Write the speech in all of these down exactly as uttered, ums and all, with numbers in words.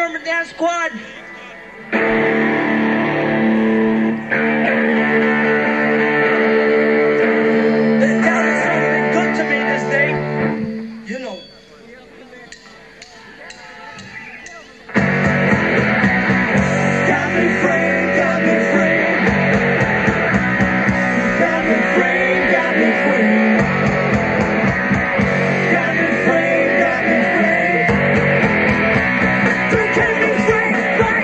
Urban Dance Squad. This town is something good to me this day. You know. Got me framed, got me framed. Got me framed, got me framed. Got me framed, got me framed. You can't be framed, right?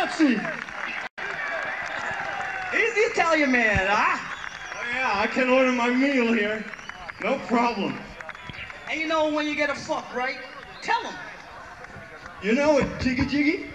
Nazi. He's the Italian man, huh? Oh yeah, I can order my meal here. No problem. And you know when you get a fuck, right? Tell him. You know it, jiggy jiggy.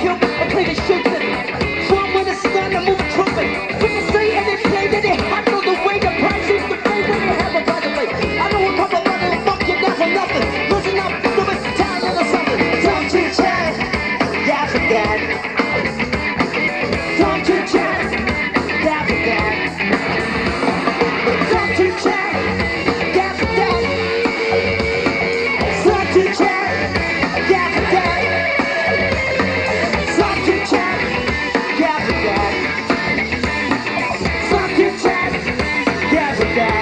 From when it's done, I move trooping. From the street and they play that they hot on the forget. Don't you check, can't forget. Don't you check, can't forget. Don't you check, can't forget. Don't you check, can't forget. Don't you check, can't forget.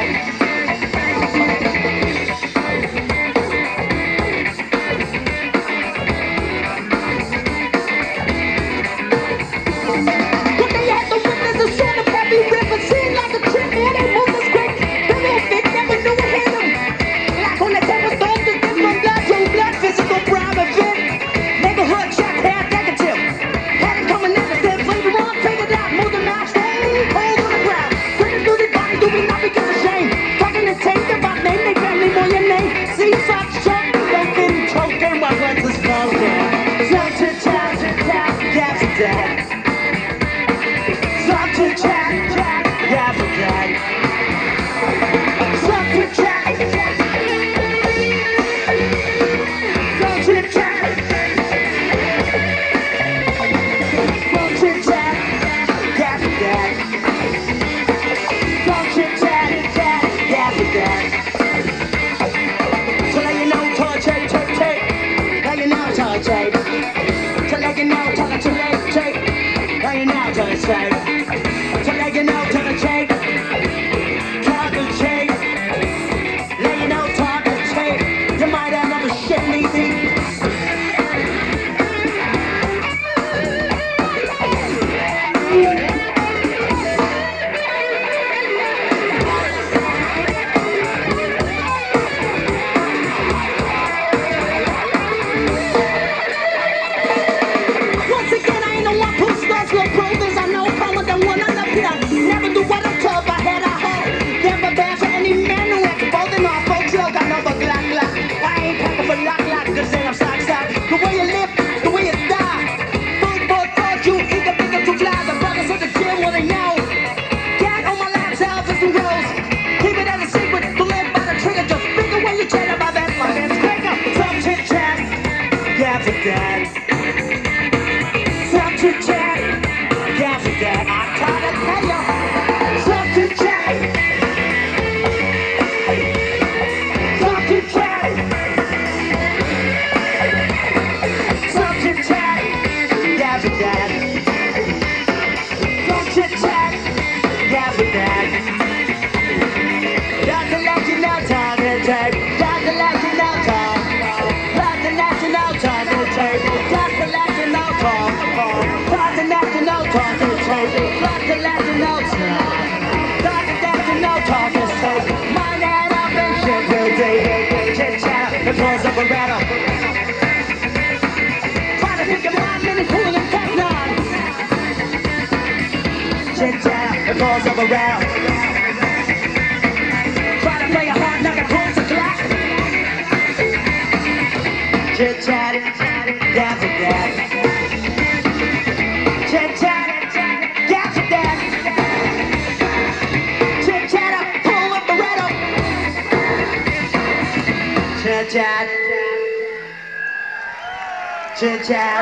Chit chat.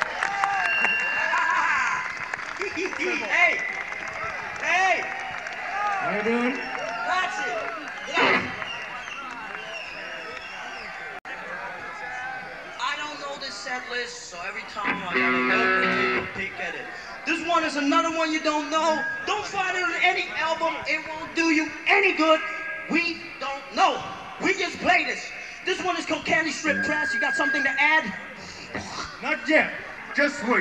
Hey! Hey! How you doing? That's it! Yeah. I don't know this set list, so every time I gotta go and take a peek at it. This one is another one you don't know. Don't find it on any album. It won't do you any good. We don't know. We just play this. This one is called Candy Strip Press. You got something to add? Not yet. Just wait.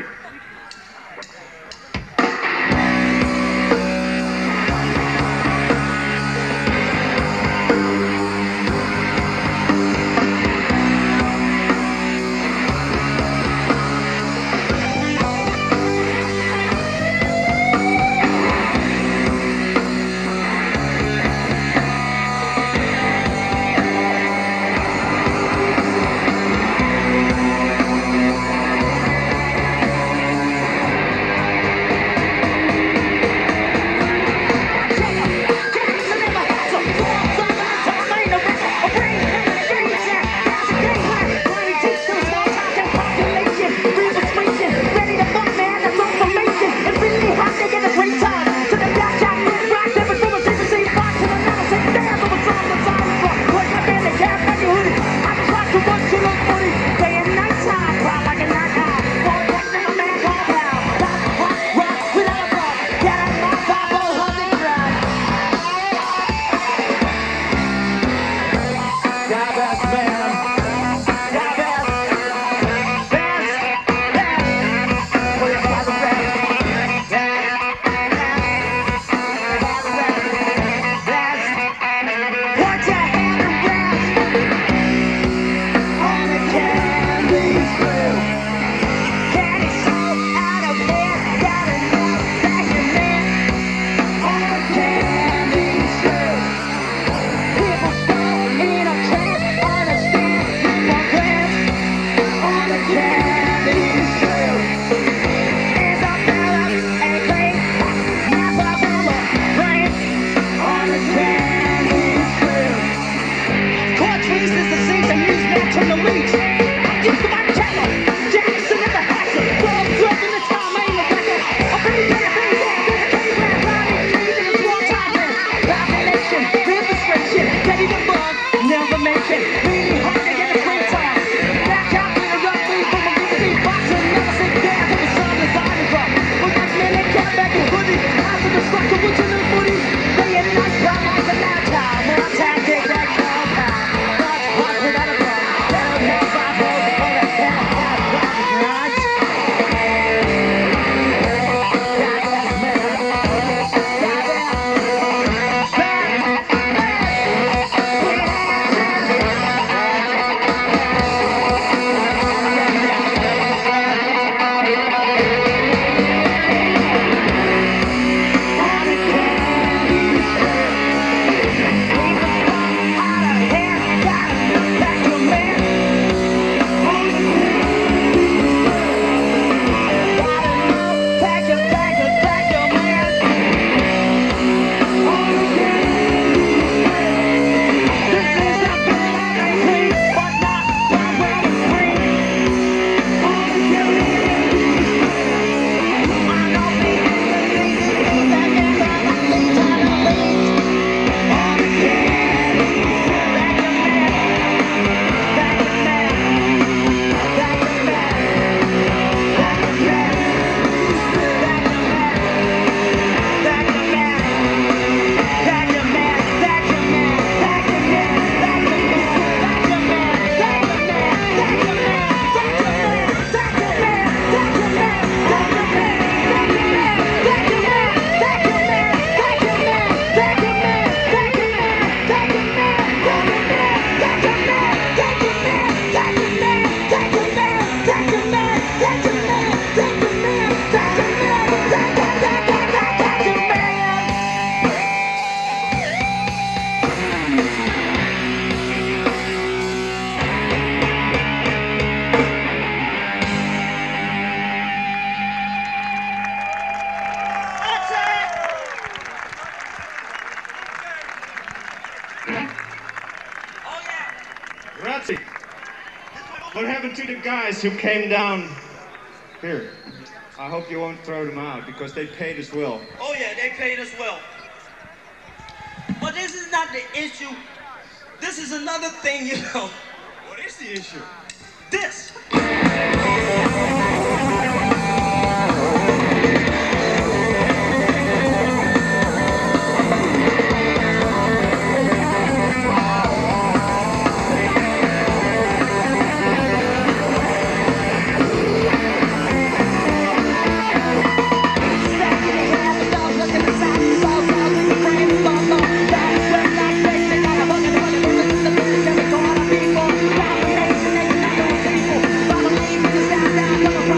the guys who came down here. I hope you won't throw them out because they paid as well. Oh yeah, they paid us well. But this is not the issue. This is another thing, you know. What is the issue? This. People,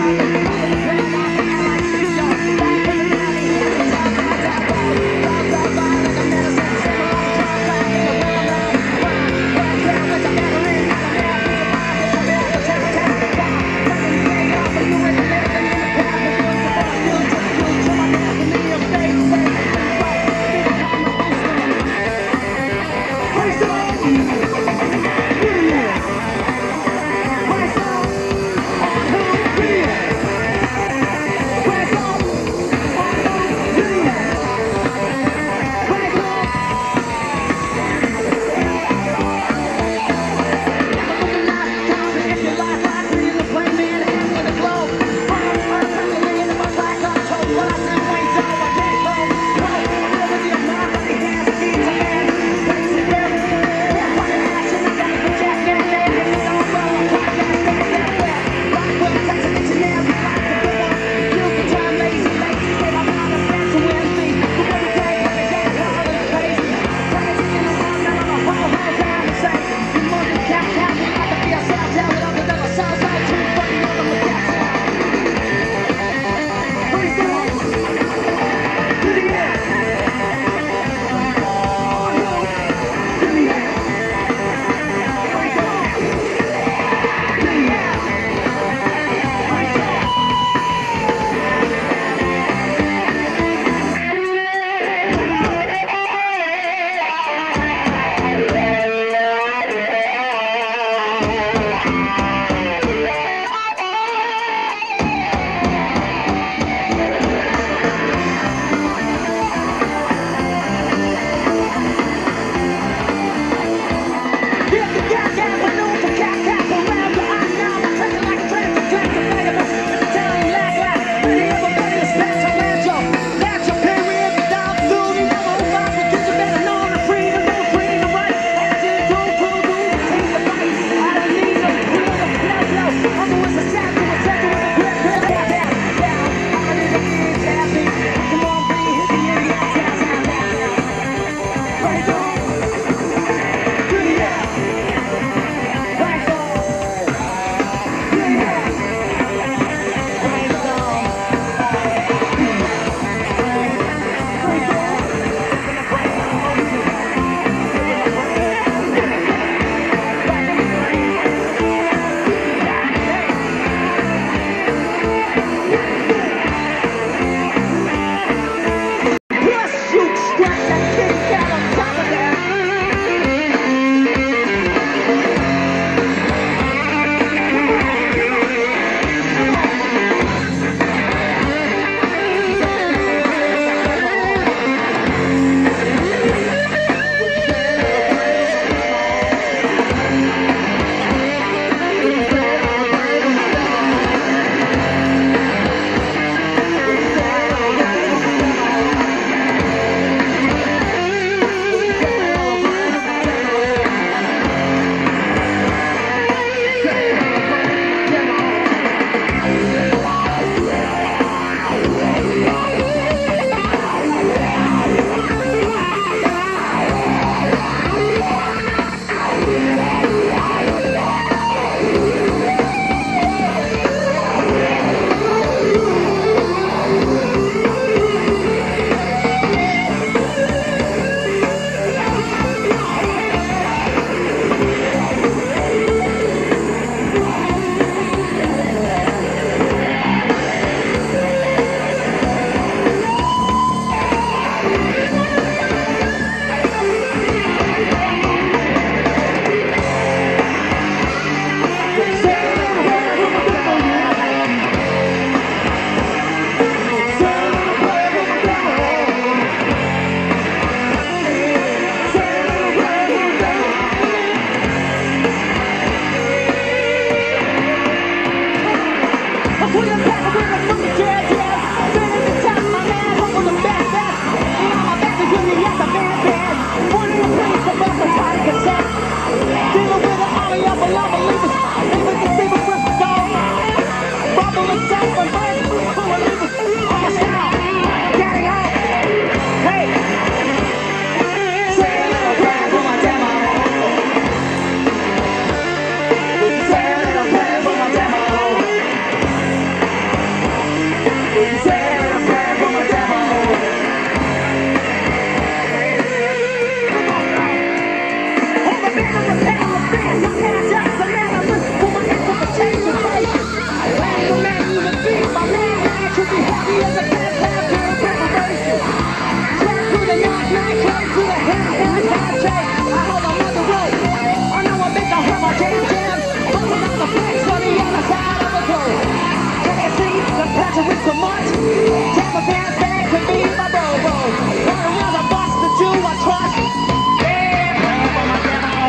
as a fast pass to the preparation. Track through the knock, knock, track through the hand, hand, handshake. I hold on the road. I know I make a hurt my jam jams. Pulling out the flex on the other side of the road. Can you see the passion with so much? Tap my pants back to be my bro-bro. Run around the bus, the Jew I trust. Yeah, playing for my demo.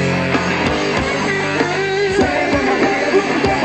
Playing for my demo.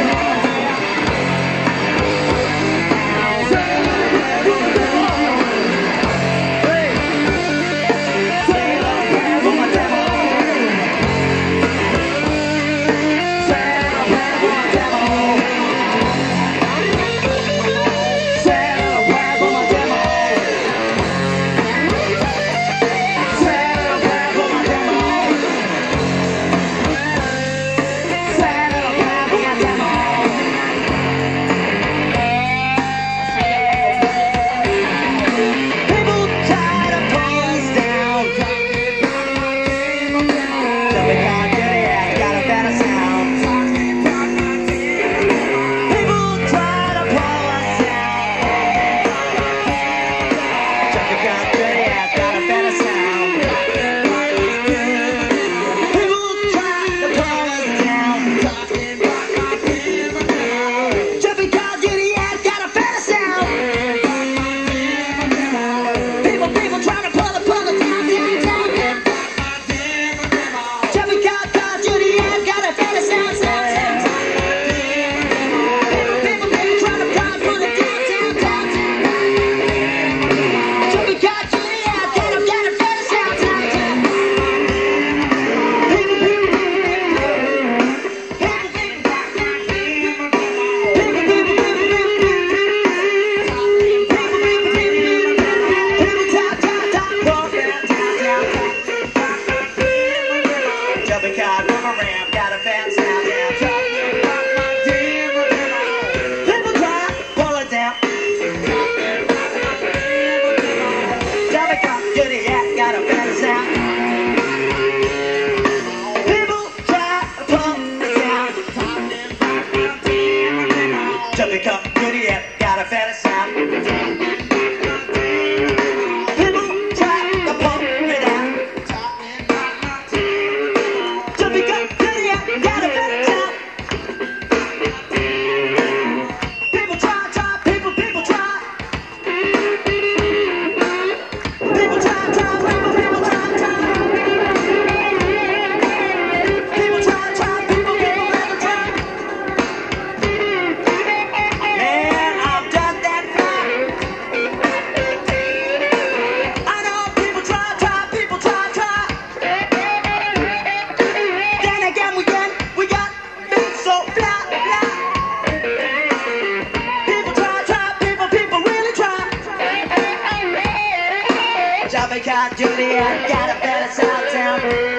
Juliet got a better South Town.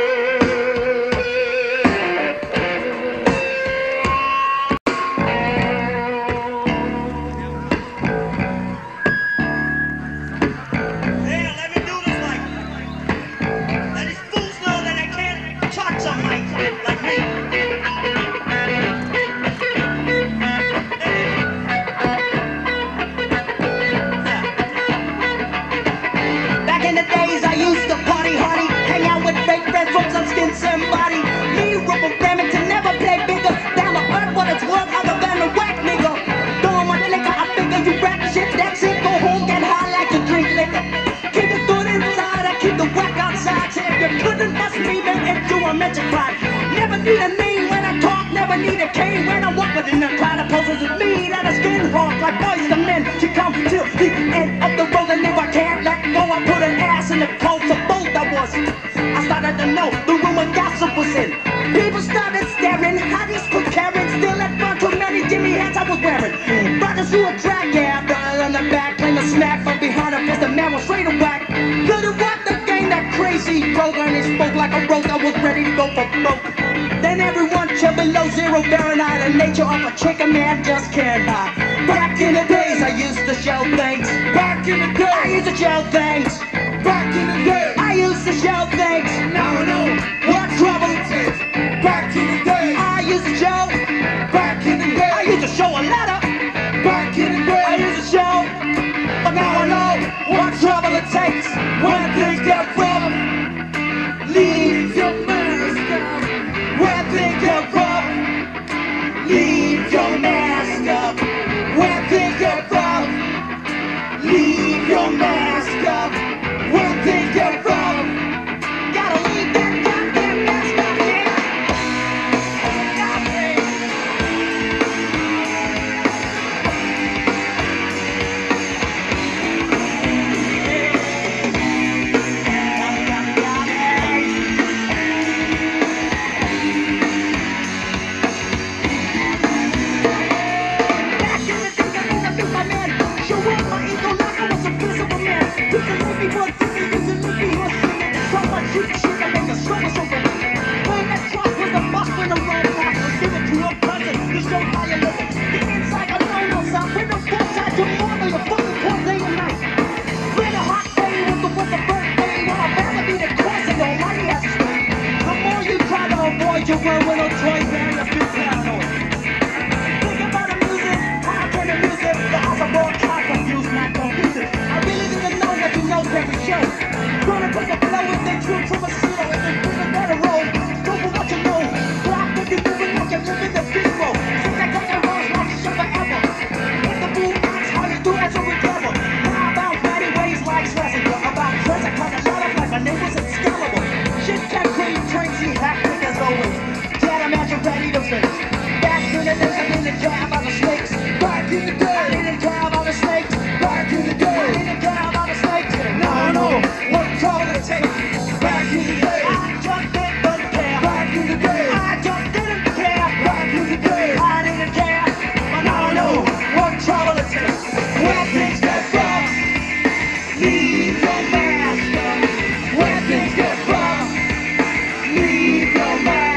Never need a name when I talk, never need a cane when I walk within the crowd of poses with me that are skin hard like boys and men. She come till the end of the road, and if I can't let go, I put an ass in the coat for both of us. I started to know the rumor gossip was in. People started staring, hotties preparing, still at front too many Jimmy hats I was wearing. Brothers who were drag, yeah, brother on the back, claim a smack from behind him, cause the man was straight away. Could've rocked the game, that crazy program, he spoke like a rose, I was ready to go for broke. Then everyone chill below zero Fahrenheit. The nature of a chicken man just can't hide. Back in the days I used to show things. Back in the day I used to show things. Back in the day I used to show things. Now I know what trouble it is. Back in the day I used to show. Back in the day I used to show a letter. Back in the day I used to show. things, when things get rough, leave your mask up. When things get rough, leave your mask up. When things get rough, leave your mask up. When things get rough, gotta leave that goddamn mask up, yeah. You run with no choice, man, you feel paranoid. Think about the music, how I turn the music, the house of all kinds confused, not confusing. I really didn't know what you know every show. Gonna put the flow with the truth from a zero, and then bring a better roll. Go for what you know, block if you're moving like you're living the big roll. Since I got the rose like you should forever. Hit the boom box, how you do as a recover. How about fatty ways like stressing, about present, cause a lot of like my neighbors and scalable. Shit got cream, crazy, hectic as always. Ready to finish. Back in the days, I didn't care about the snakes. Back in the day, I didn't care about the snakes. Back in the day, I didn't care about the snakes. Now I know what's all it takes. Back in the day, I just didn't care. Back in the day, I just didn't care. Back in the day, I didn't care. But now I know what trouble it takes. When things get rough, leave your mask up. When things get rough, leave your mask up.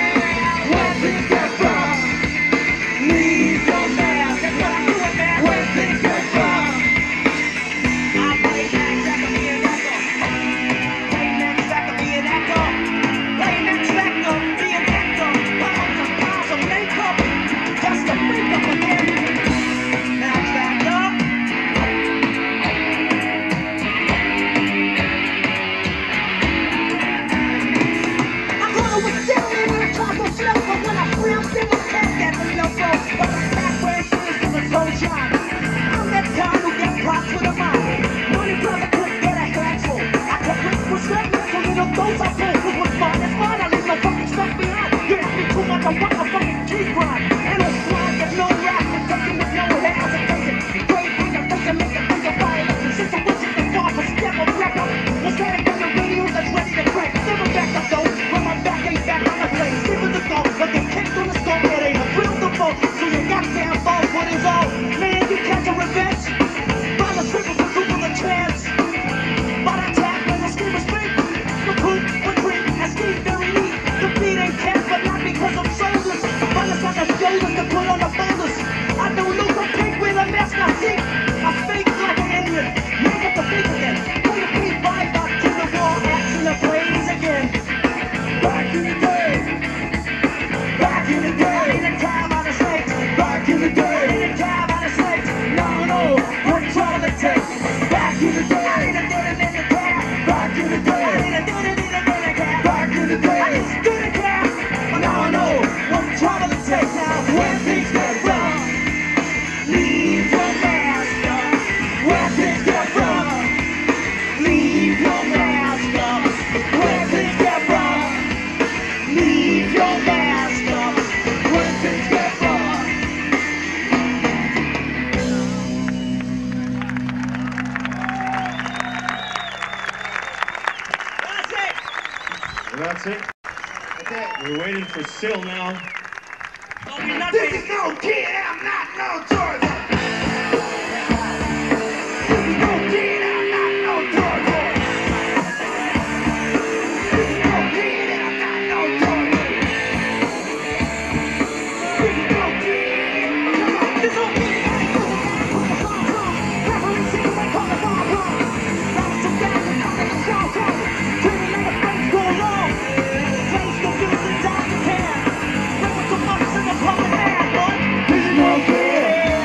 That's it. Okay. We're waiting for Sil now. No, we're not this is no kid, I'm not no Georgia. This is no kid, I'm not no Georgia. This is no kid, I'm not no Georgia. This is no kid. This is no kid. Referencing my color bomb bomb. Round to down and out of the show come. Turning like a face go long. Face go give us a dime to can. Bring us some money to the public man, boy. This is no kid.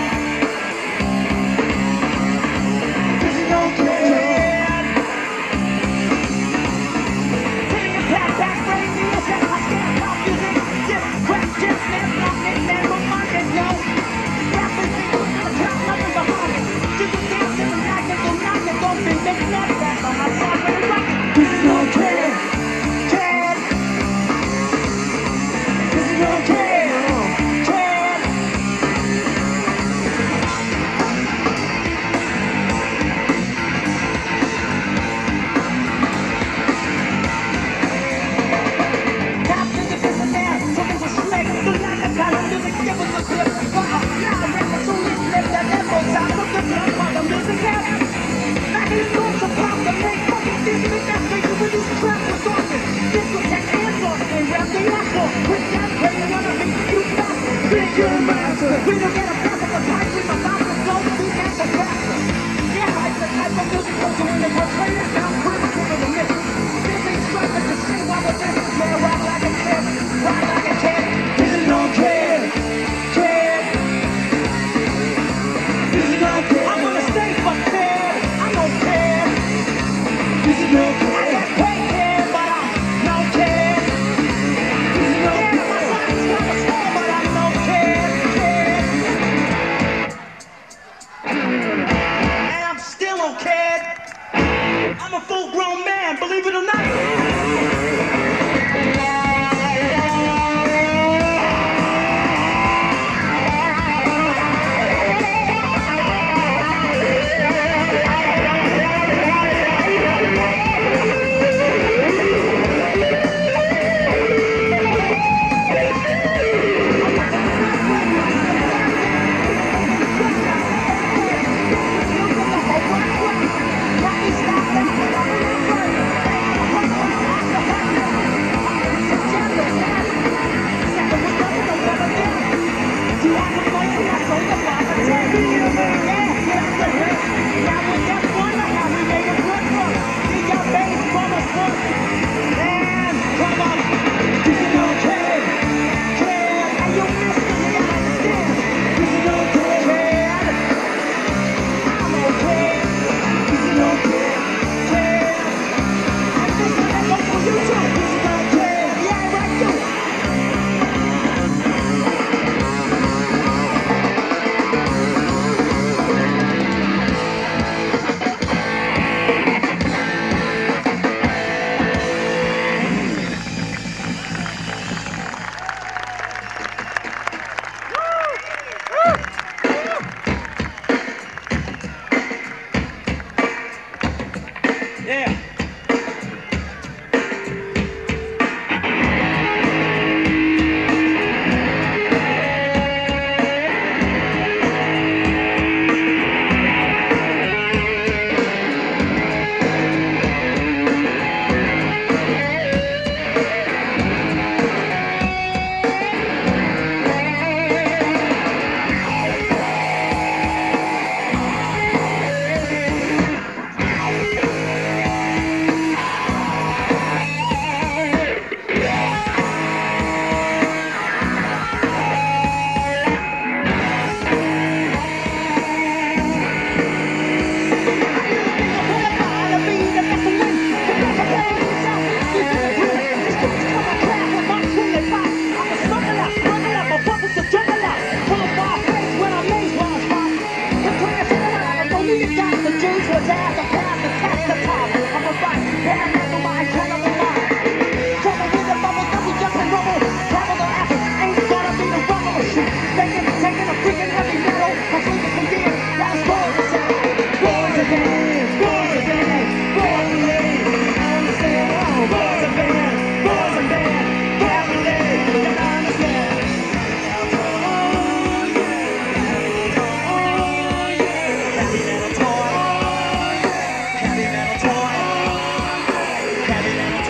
no kid. I'm a full-grown man, believe it or not. Yeah. Heavy metal toy. Heavy metal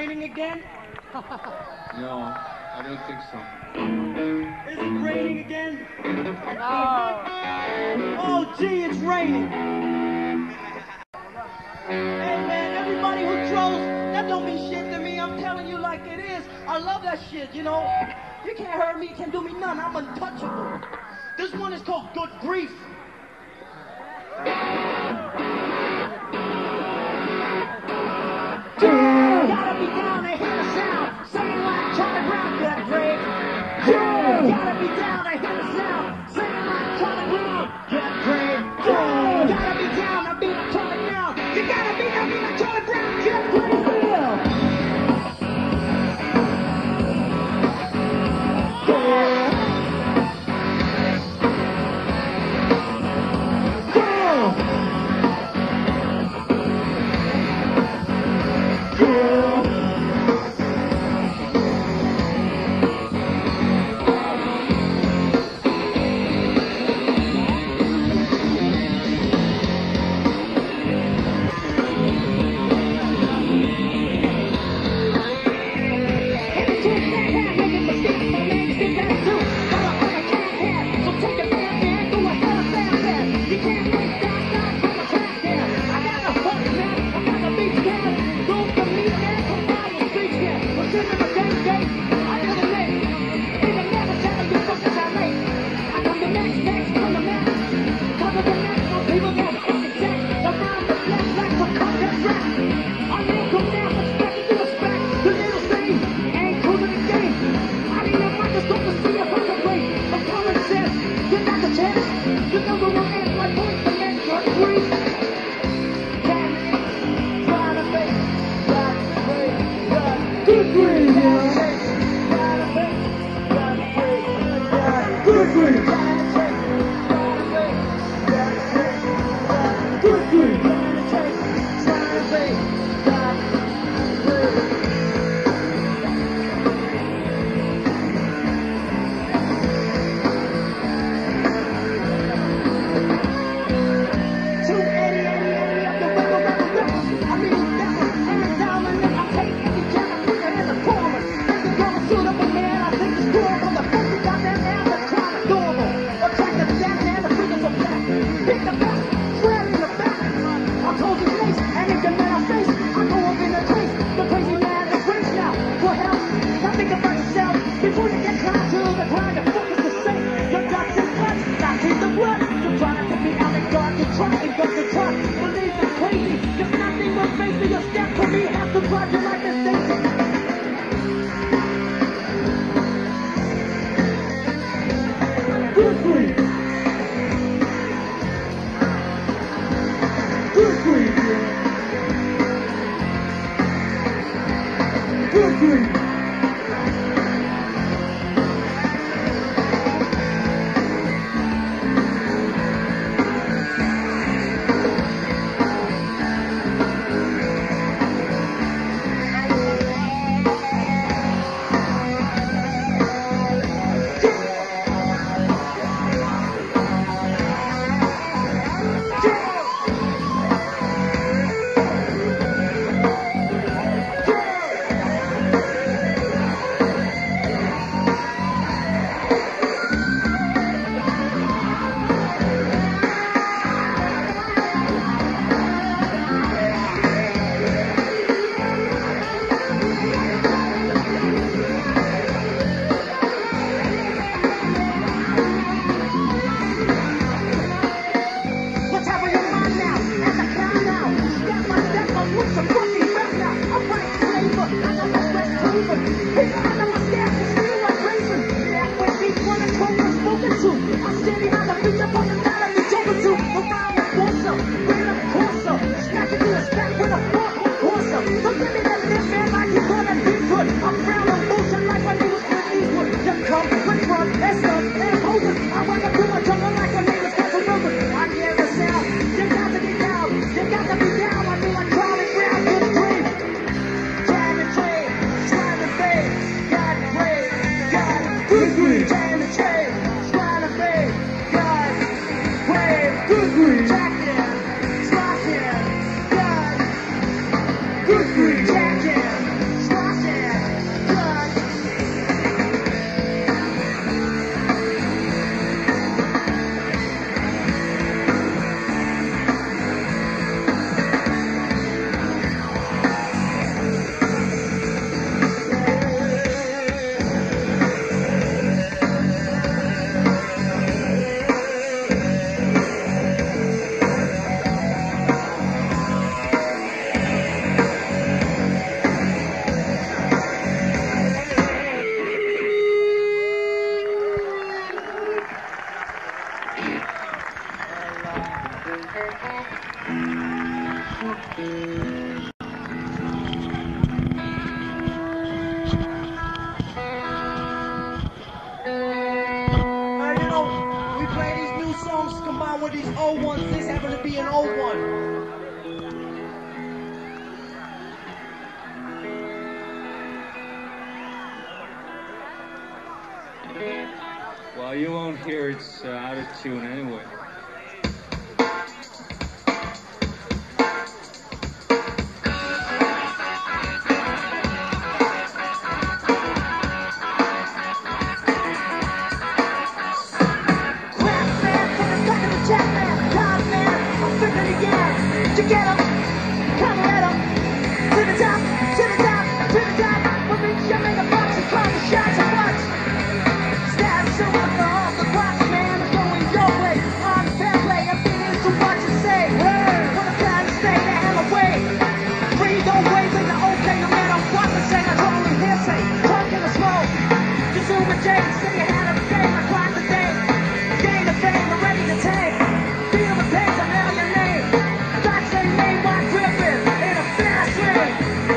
raining again? No, I don't think so. Is it raining again? Oh, gee, it's raining. Hey, man, everybody who trolls, that don't mean shit to me. I'm telling you like it is. I love that shit, you know? You can't hurt me, you can't do me none. I'm untouchable. This one is called Good Grief. Gotta be down to hear the sound, singing like Charlie Brown. Good grief. Gotta be down to hear the sound, singing like Charlie Brown. Good grief. Gotta be down to be like Charlie Brown. You gotta be down to be like Charlie Brown. Good grief. Uh, you know, we play these new songs combined with these old ones. This happened to be an old one. Well, you won't hear it's uh, out of tune anyway. To get 'em, come let 'em to the top, to the top, to the top. We'll reach you in the box and call the shots of butts. Stab so much the whole the box, man. I'm going your way. On fair play, I'm feeling to what you say. What I'm trying to stay the hell away. Free, don't wait in the okay, no matter what I say. I don't only hearsay, talking to smoke. Just zoom a J, say you had a game, I clock the day. Gain the fame, I'm ready to take. Feel the pain, I know your name. Name my gripping in a fast lane.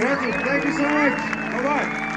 Workers, thank you so much. Bye-bye.